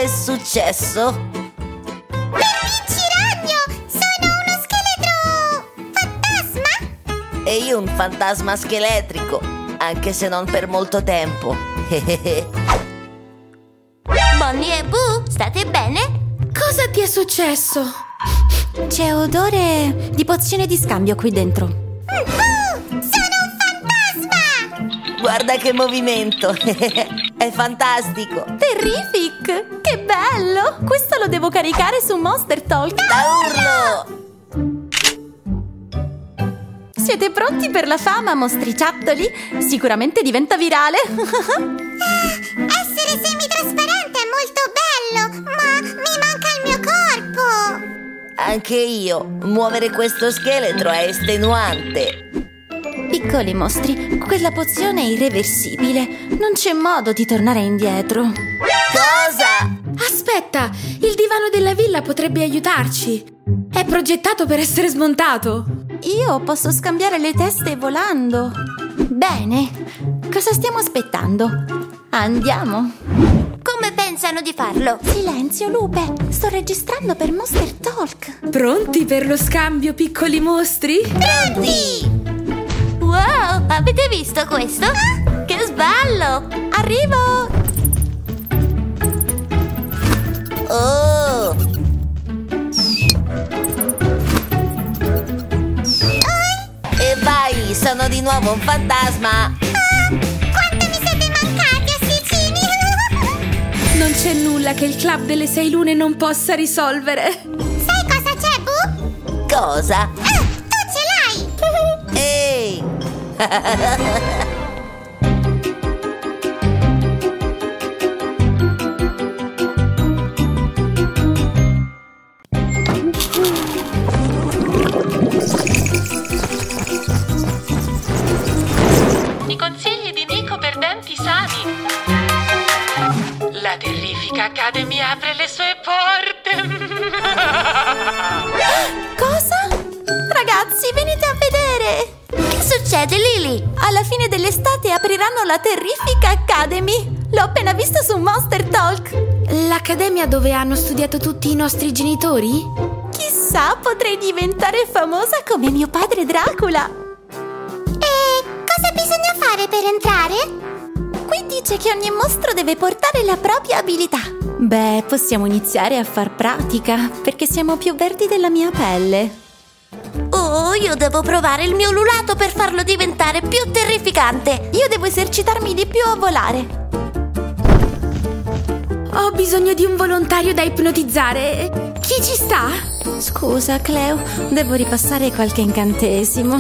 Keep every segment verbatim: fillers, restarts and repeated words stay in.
è successo? Pernici ragno! Sono uno scheletro fantasma? E io un fantasma scheletrico, anche se non per molto tempo. Bonnie e Boo, state bene? Cosa ti è successo? C'è odore di pozione di scambio qui dentro. Boo, sono un fantasma! Guarda che movimento! È fantastico! Terrific! Che bello! Questo lo devo caricare su Monster Talk. Da urlo! Siete pronti per la fama, mostriciattoli? Sicuramente diventa virale. Essere semitrasparente è molto bello, ma mi manca il mio corpo! Anche io! Muovere questo scheletro è estenuante! Piccoli mostri, quella pozione è irreversibile. Non c'è modo di tornare indietro. Cosa? Aspetta, il divano della villa potrebbe aiutarci. È progettato per essere smontato. Io posso scambiare le teste volando. Bene, cosa stiamo aspettando? Andiamo. Come pensano di farlo? Silenzio, Lupe. Sto registrando per Monster Talk. Pronti per lo scambio, piccoli mostri? Pronti! Wow, avete visto questo? Che sballo! Arrivo! Oh! E vai, sono di nuovo un fantasma! Quanto mi siete mancati, assassini! Non c'è nulla che il club delle sei lune non possa risolvere. Sai cosa c'è, Boo? Cosa? Ah, tu ce l'hai! Ehi! I consigli di Nico per denti sani. La Terrifica Academy apre le sue porte. Cosa? Ragazzi, venite a vedere! Che succede, Lily? Alla fine dell'estate apriranno la Terrific Academy. L'ho appena visto su Monster Talk. L'accademia dove hanno studiato tutti i nostri genitori? Chissà, potrei diventare famosa come mio padre Dracula. E cosa bisogna fare per entrare? Qui dice che ogni mostro deve portare la propria abilità. Beh, possiamo iniziare a far pratica, perché siamo più verdi della mia pelle. Oh, io devo provare il mio ululato per farlo diventare più terrificante. Io devo esercitarmi di più a volare. Ho bisogno di un volontario da ipnotizzare. Chi ci sta? Scusa, Cleo, devo ripassare qualche incantesimo.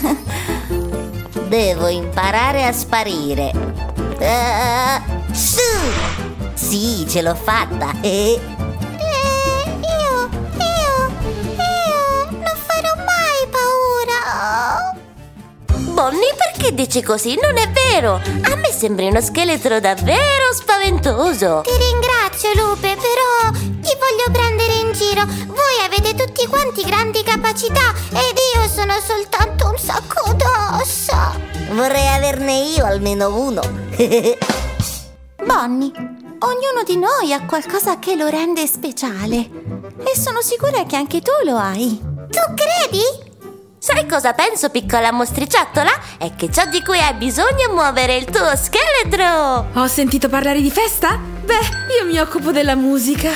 Devo imparare a sparire. Uh, su! Sì, ce l'ho fatta. Eh. Eh, io, io, io non farò mai paura. Bonnie, perché dici così? Non è vero. A me sembri uno scheletro davvero spaventoso. Ti ringrazio, Lupe, però ti voglio prendere in giro. Voi avete tutti quanti grandi capacità ed io sono soltanto un sacco d'ossa. Vorrei averne io almeno uno. Bonnie, ognuno di noi ha qualcosa che lo rende speciale. E sono sicura che anche tu lo hai. Tu credi? Sai cosa penso, piccola mostriciattola? È che ciò di cui hai bisogno è muovere il tuo scheletro. Ho sentito parlare di festa? Beh, io mi occupo della musica.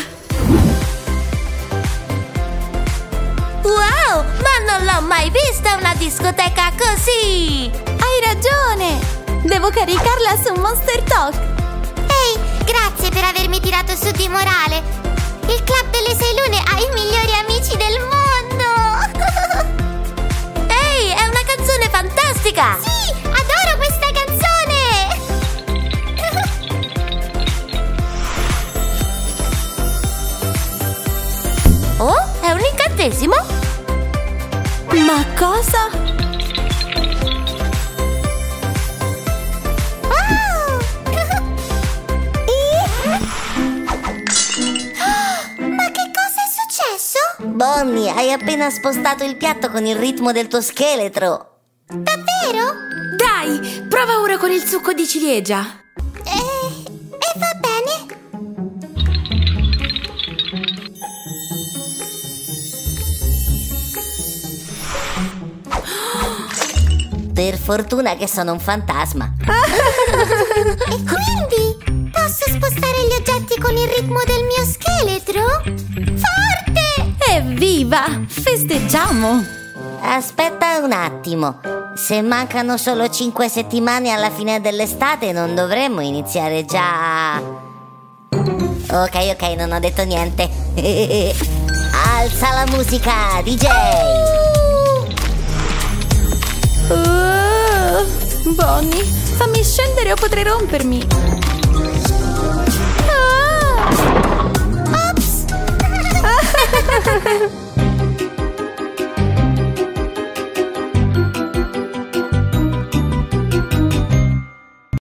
Wow, ma non l'ho mai vista una discoteca così! Hai ragione! Devo caricarla su Monster Talk. Ehi, grazie per avermi tirato su di morale. Il club delle sei lune ha i migliori amici del mondo. Ehi, è una canzone fantastica! Sì, adoro questa canzone! Oh, è un incantesimo? Ma cosa? Wow! Ma che cosa è successo? Bonnie, hai appena spostato il piatto con il ritmo del tuo scheletro. Davvero? Dai, prova ora con il succo di ciliegia. E, e va bene? Per fortuna che sono un fantasma. E quindi posso spostare gli oggetti con il ritmo del mio scheletro? Forte! Evviva! Festeggiamo! Aspetta un attimo. Se mancano solo cinque settimane alla fine dell'estate, non dovremmo iniziare già. Ok, ok, non ho detto niente. Alza la musica, D J! Oh, Bonnie, fammi scendere o potrei rompermi. Ah! Ops!